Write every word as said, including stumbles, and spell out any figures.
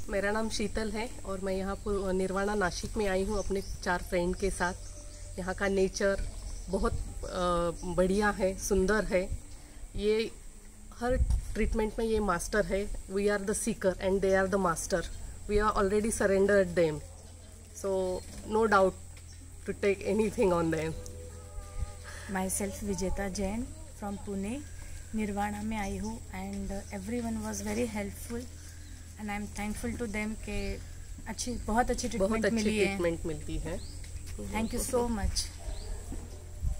मेरा नाम शीतल है और मैं यहाँ पर निर्वाणा नासिक में आई हूँ अपने चार फ्रेंड के साथ। यहाँ का नेचर बहुत बढ़िया है, सुंदर है। ये हर ट्रीटमेंट में ये मास्टर है। We are the seeker and they are the master. We are already surrendered them, so no doubt to take anything on them. Myself Vijeta Jain from Pune. Nirvana में आई हूँ and everyone was very helpful and I am thankful to them के अच्छी बहुत अच्छी treatment मिली है। Treatment मिलती है। Thank you so much.